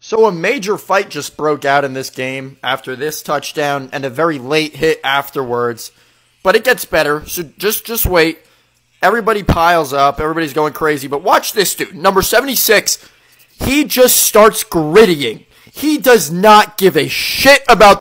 So a major fight just broke out in this game after this touchdown and a very late hit afterwards. But it gets better, so just wait. Everybody piles up. Everybody's going crazy. But watch this dude, number 76. He just starts grittying. He does not give a shit about